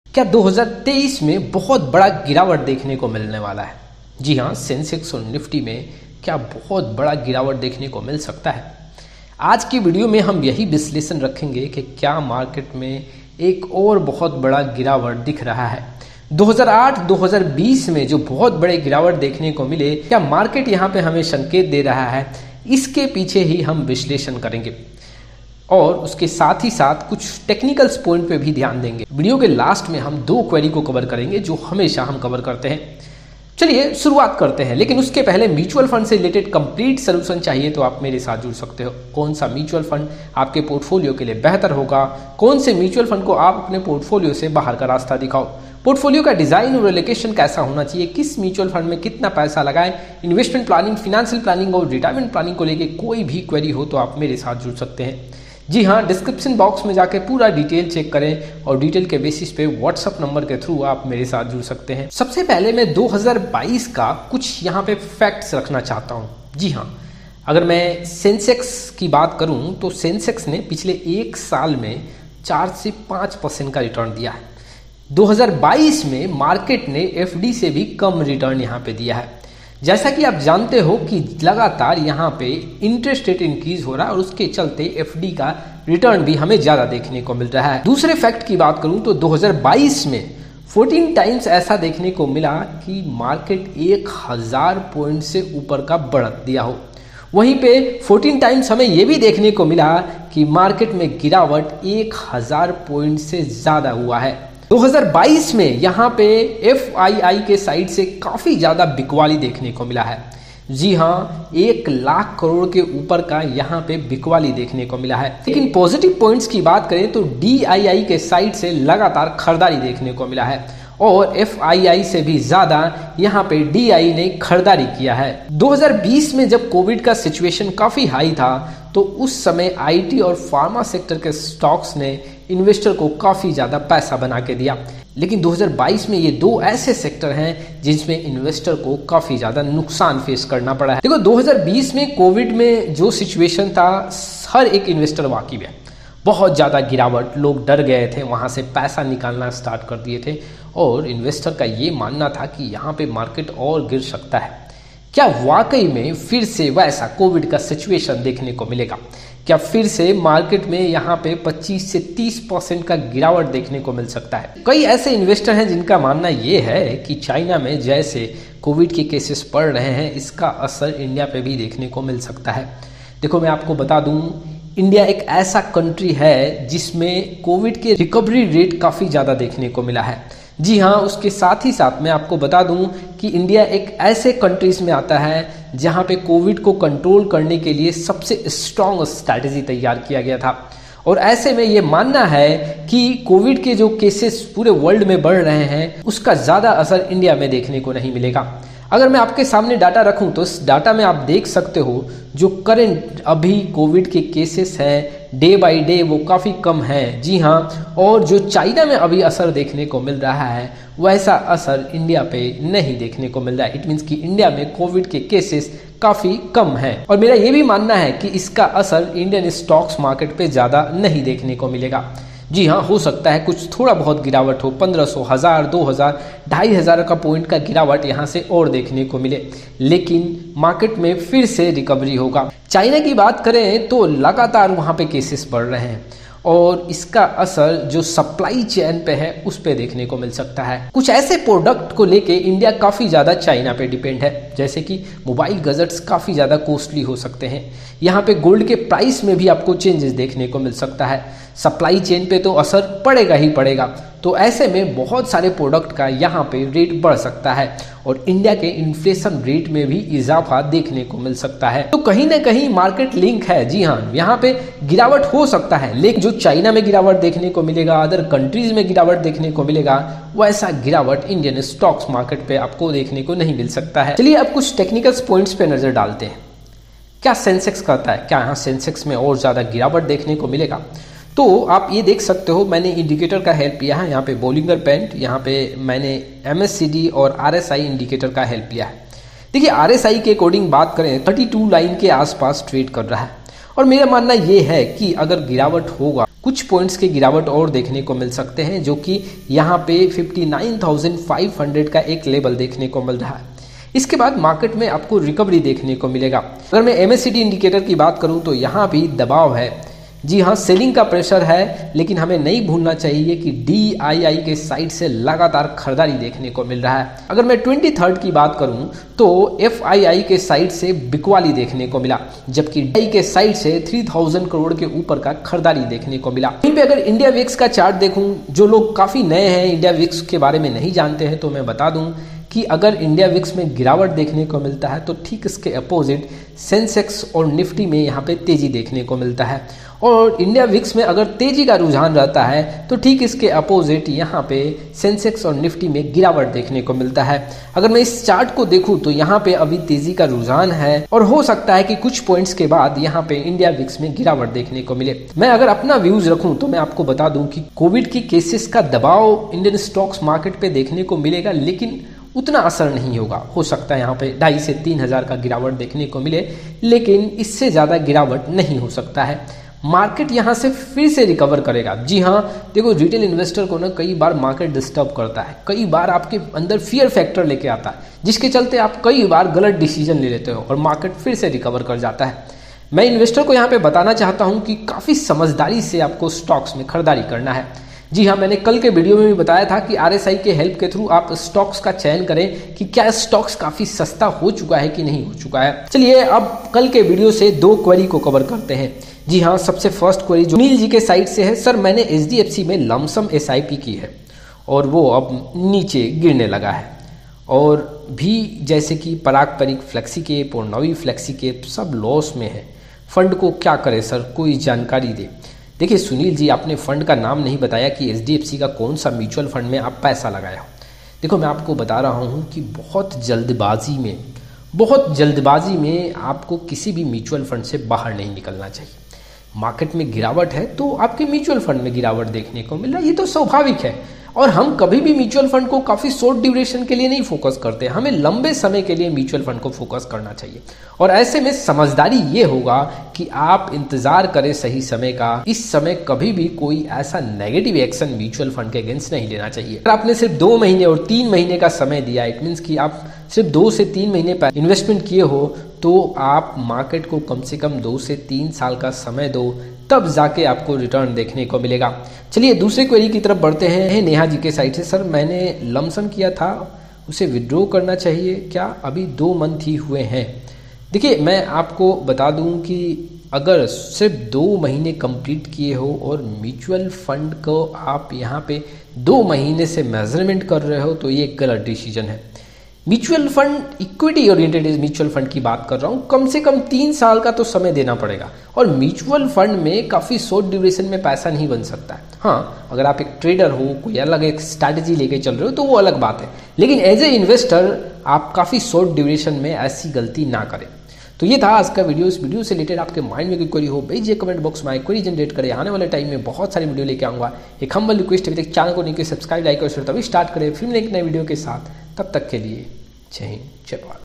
क्या 2023 में बहुत बड़ा गिरावट देखने को मिलने वाला है? जी हाँ, सेंसेक्स और निफ्टी में क्या बहुत बड़ा गिरावट देखने को मिल सकता है? आज की वीडियो में हम यही विश्लेषण रखेंगे कि क्या मार्केट में एक और बहुत बड़ा गिरावट दिख रहा है। 2008-2020 में जो बहुत बड़े गिरावट देखने को मिले, क्या मार्केट यहाँ पे हमें संकेत दे रहा है? इसके पीछे ही हम विश्लेषण करेंगे और उसके साथ ही साथ कुछ टेक्निकल्स पॉइंट पे भी ध्यान देंगे। वीडियो के लास्ट में हम दो क्वेरी को कवर करेंगे जो हमेशा हम कवर करते हैं। चलिए शुरुआत करते हैं, लेकिन उसके पहले म्यूचुअल फंड से रिलेटेड कंप्लीट सोल्यूशन चाहिए तो आप मेरे साथ जुड़ सकते हो। कौन सा म्यूचुअल फंड आपके पोर्टफोलियो के लिए बेहतर होगा, कौन से म्यूचुअल फंड को आप अपने पोर्टफोलियो से बाहर का रास्ता दिखाओ, पोर्टफोलियो का डिजाइन और एलोकेशन कैसा होना चाहिए, किस म्यूचुअल फंड में कितना पैसा लगाएं, इन्वेस्टमेंट प्लानिंग, फाइनेंशियल प्लानिंग और रिटायरमेंट प्लानिंग को लेकर कोई भी क्वेरी हो तो आप मेरे साथ जुड़ सकते हैं। जी हाँ, डिस्क्रिप्शन बॉक्स में जाके पूरा डिटेल चेक करें और डिटेल के बेसिस पे व्हाट्सएप नंबर के थ्रू आप मेरे साथ जुड़ सकते हैं। सबसे पहले मैं 2022 का कुछ यहाँ पे फैक्ट्स रखना चाहता हूँ। जी हाँ, अगर मैं सेंसेक्स की बात करूँ तो सेंसेक्स ने पिछले एक साल में 4 से 5% का रिटर्न दिया है। 2022 में मार्केट ने एफडी से भी कम रिटर्न यहाँ पे दिया है। जैसा कि आप जानते हो कि लगातार यहाँ पे इंटरेस्ट रेट इंक्रीज हो रहा है और उसके चलते एफडी का रिटर्न भी हमें ज्यादा देखने को मिल रहा है। दूसरे फैक्ट की बात करूं तो 2022 में 14 टाइम्स ऐसा देखने को मिला कि मार्केट 1000 पॉइंट से ऊपर का बढ़त दिया हो। वहीं पे 14 टाइम्स हमें यह भी देखने को मिला कि मार्केट में गिरावट 1000 पॉइंट से ज्यादा हुआ है। 2022 में यहाँ पे FII के साइड से काफी ज्यादा बिकवाली देखने को मिला है। जी हाँ, 1 लाख करोड़ के ऊपर का यहाँ पे बिकवाली देखने को मिला है। लेकिन पॉजिटिव पॉइंट्स की बात करें तो DII के साइड से लगातार खरीदारी देखने को मिला है और FII से भी ज्यादा यहाँ पे DI ने खरीदारी किया है। 2020 में जब कोविड का सिचुएशन काफी हाई था तो उस समय IT और फार्मा सेक्टर के स्टॉक्स ने इन्वेस्टर को काफी ज्यादा पैसा बना के दिया। लेकिन 2022 में ये दो ऐसे सेक्टर हैं जिसमें इन्वेस्टर को काफी ज्यादा नुकसान फेस करना पड़ा है। देखो, 2020 में कोविड में जो सिचुएशन था, हर एक इन्वेस्टर वाकिफ है। बहुत ज्यादा गिरावट, लोग डर गए थे, वहां से पैसा निकालना स्टार्ट कर दिए थे और इन्वेस्टर का ये मानना था कि यहाँ पे मार्केट और गिर सकता है। क्या वाकई में फिर से वैसा कोविड का सिचुएशन देखने को मिलेगा? क्या फिर से मार्केट में यहाँ पे 25 से 30% का गिरावट देखने को मिल सकता है? कई ऐसे इन्वेस्टर हैं जिनका मानना ये है कि चाइना में जैसे कोविड के केसेस बढ़ रहे हैं, इसका असर इंडिया पे भी देखने को मिल सकता है। देखो, मैं आपको बता दूं, इंडिया एक ऐसा कंट्री है जिसमें कोविड के रिकवरी रेट काफी ज्यादा देखने को मिला है। जी हाँ, उसके साथ ही साथ मैं आपको बता दूं कि इंडिया एक ऐसे कंट्रीज में आता है जहां पे कोविड को कंट्रोल करने के लिए सबसे स्ट्रॉन्ग स्ट्रैटेजी तैयार किया गया था। और ऐसे में ये मानना है कि कोविड के जो केसेस पूरे वर्ल्ड में बढ़ रहे हैं, उसका ज्यादा असर इंडिया में देखने को नहीं मिलेगा। अगर मैं आपके सामने डाटा रखूं तो इस डाटा में आप देख सकते हो जो करंट अभी कोविड के केसेस हैं डे बाय डे वो काफ़ी कम है। जी हाँ, और जो चाइना में अभी असर देखने को मिल रहा है वैसा असर इंडिया पे नहीं देखने को मिल रहा है। इट मीन्स कि इंडिया में कोविड के केसेस काफ़ी कम हैं और मेरा ये भी मानना है कि इसका असर इंडियन स्टॉक्स मार्केट पे ज़्यादा नहीं देखने को मिलेगा। जी हाँ, हो सकता है कुछ थोड़ा बहुत गिरावट हो, 1500, 1000, 2000, 2500 का पॉइंट का गिरावट यहाँ से और देखने को मिले, लेकिन मार्केट में फिर से रिकवरी होगा। चाइना की बात करें तो लगातार वहाँ पे केसेस बढ़ रहे हैं और इसका असर जो सप्लाई चेन पे है उस पे देखने को मिल सकता है। कुछ ऐसे प्रोडक्ट को लेके इंडिया काफ़ी ज़्यादा चाइना पे डिपेंड है, जैसे कि मोबाइल गजट्स काफ़ी ज़्यादा कॉस्टली हो सकते हैं। यहाँ पे गोल्ड के प्राइस में भी आपको चेंजेस देखने को मिल सकता है। सप्लाई चेन पे तो असर पड़ेगा ही पड़ेगा। तो ऐसे में बहुत सारे प्रोडक्ट का यहाँ पे रेट बढ़ सकता है और इंडिया के इन्फ्लेशन रेट में भी इजाफा देखने को मिल सकता है। तो कहीं ना कहीं मार्केट लिंक है। जी हाँ, यहाँ पे गिरावट हो सकता है, लेकिन जो चाइना में गिरावट देखने को मिलेगा, अदर कंट्रीज में गिरावट देखने को मिलेगा, वैसा गिरावट इंडियन स्टॉक्स मार्केट पे आपको देखने को नहीं मिल सकता है। चलिए अब कुछ टेक्निकल पॉइंट्स पे नजर डालते हैं। क्या सेंसेक्स करता है? क्या यहाँ सेंसेक्स में और ज्यादा गिरावट देखने को मिलेगा? तो आप ये देख सकते हो, मैंने इंडिकेटर का हेल्प लिया है। यहाँ पे बोलिंगर बैंड, यहाँ पे मैंने MACD और RSI इंडिकेटर का हेल्प लिया है। देखिए, RSI के अकॉर्डिंग बात करें 32 लाइन के आसपास ट्रेड कर रहा है और मेरा मानना ये है कि अगर गिरावट होगा, कुछ पॉइंट्स के गिरावट और देखने को मिल सकते हैं, जो कि यहाँ पे 59,500 का एक लेवल देखने को मिल रहा है। इसके बाद मार्केट में आपको रिकवरी देखने को मिलेगा। अगर मैं MACD इंडिकेटर की बात करूं तो यहाँ भी दबाव है। जी हाँ, सेलिंग का प्रेशर है, लेकिन हमें नहीं भूलना चाहिए कि DII के साइड से लगातार खरीदारी देखने को मिल रहा है। अगर मैं 23 की बात करूं तो FII के साइड से बिकवाली देखने को मिला, जबकि DI के साइड से 3000 करोड़ के ऊपर का खरीदारी देखने को मिला। वहीं पे अगर इंडिया विक्स का चार्ट देखूं, जो लोग काफी नए हैं इंडिया विक्स के बारे में नहीं जानते हैं, तो मैं बता दूं कि अगर इंडिया विक्स में गिरावट देखने को मिलता है तो ठीक इसके अपोजिट सेंसेक्स और निफ्टी में यहाँ पे तेजी देखने को मिलता है। और इंडिया विक्स में अगर तेजी का रुझान रहता है तो ठीक इसके अपोजिट यहाँ पे सेंसेक्स और निफ्टी में गिरावट देखने को मिलता है। अगर मैं इस चार्ट को देखूं तो यहाँ पे अभी तेजी का रुझान है और हो सकता है कि कुछ पॉइंट्स के बाद यहाँ पे इंडिया विक्स में गिरावट देखने को मिले। मैं अगर अपना व्यूज रखूं तो मैं आपको बता दूं कि कोविड की केसेस का दबाव इंडियन स्टॉक्स मार्केट पे देखने को मिलेगा, लेकिन उतना असर नहीं होगा। हो सकता है यहाँ पे 2,500 से 3,000 का गिरावट देखने को मिले, लेकिन इससे ज्यादा गिरावट नहीं हो सकता है। मार्केट यहाँ से फिर से रिकवर करेगा। जी हाँ, देखो रिटेल इन्वेस्टर को ना कई बार मार्केट डिस्टर्ब करता है, कई बार आपके अंदर फियर फैक्टर लेके आता है, जिसके चलते आप कई बार गलत डिसीजन ले लेते हो और मार्केट फिर से रिकवर कर जाता है। मैं इन्वेस्टर को यहाँ पे बताना चाहता हूँ कि काफी समझदारी से आपको स्टॉक्स में खरीदारी करना है। जी हाँ, मैंने कल के वीडियो में भी बताया था कि RSI के हेल्प के थ्रू आप स्टॉक्स का चयन करें कि क्या स्टॉक्स काफी सस्ता हो चुका है कि नहीं हो चुका है। चलिए अब कल के वीडियो से 2 क्वेरी को कवर करते हैं। जी हाँ, सबसे फर्स्ट क्वेरी जो सुनील जी के साइड से है, सर मैंने HDFC में लमसम SIP की है और वो अब नीचे गिरने लगा है, और भी जैसे कि पराग परिक, फ्लेक्सीकेप और नवी फ्लेक्सीकेप सब लॉस में है, फंड को क्या करे सर, कोई जानकारी दे। देखिए सुनील जी, आपने फंड का नाम नहीं बताया कि HDFC का कौन सा म्यूचुअल फंड में आप पैसा लगाया हो। देखो मैं आपको बता रहा हूँ कि बहुत जल्दबाजी में आपको किसी भी म्यूचुअल फंड से बाहर नहीं निकलना चाहिए। मार्केट में गिरावट है तो आपके म्यूचुअल फंड में गिरावट देखने को मिल रहा है, ये तो स्वाभाविक है। और हम कभी भी म्यूचुअल फंड को काफी शॉर्ट ड्यूरेशन के लिए नहीं फोकस करते, हमें लंबे समय के लिए म्यूचुअल फंड को फोकस करना चाहिए। और ऐसे में समझदारी ये होगा कि आप इंतजार करें सही समय का। इस समय कभी भी कोई ऐसा नेगेटिव एक्शन म्यूचुअल फंड के अगेंस्ट नहीं लेना चाहिए। अगर आपने सिर्फ 2 महीने और 3 महीने का समय दिया, इट मीन्स कि आप सिर्फ 2 से 3 महीने पहले इन्वेस्टमेंट किए हो, तो आप मार्केट को कम से कम 2 से 3 साल का समय दो, तब जाके आपको रिटर्न देखने को मिलेगा। चलिए दूसरे क्वेरी की तरफ बढ़ते हैं। नेहा जी के साइड से, सर मैंने लमसम किया था, उसे विड्रॉ करना चाहिए क्या, अभी 2 मंथ ही हुए हैं। देखिए मैं आपको बता दूं कि अगर सिर्फ 2 महीने कंप्लीट किए हो और म्यूचुअल फंड को आप यहाँ पे 2 महीने से मेजरमेंट कर रहे हो तो ये एक गलत डिसीजन है। Mutual fund equity oriented mutual fund की बात कर रहा हूँ, कम से कम 3 साल का तो समय देना पड़ेगा। और म्यूचुअल फंड में काफ़ी शॉर्ट ड्यूरेशन में पैसा नहीं बन सकता है। हाँ, अगर आप एक ट्रेडर हो, कोई अलग एक स्ट्रैटेजी लेके चल रहे हो तो वो अलग बात है, लेकिन एज ए इन्वेस्टर आप काफ़ी शॉर्ट ड्यूरेशन में ऐसी गलती ना करें। तो ये था आज का वीडियो। इस वीडियो से रिलेटेड आपके माइंड में कोई क्वेरी हो, भेजिए कमेंट बॉक्स में, क्वेरी जनरेट करें। आने वाले टाइम में बहुत सारी वीडियो लेके आऊँगा। एक हम्बल रिक्वेस्ट है, चैनल को नहीं सब्सक्राइब, लाइक और शेयर तभी स्टार्ट करें। फिर एक नए वीडियो के साथ, तब तक के लिए जय हिंद, जय भारत।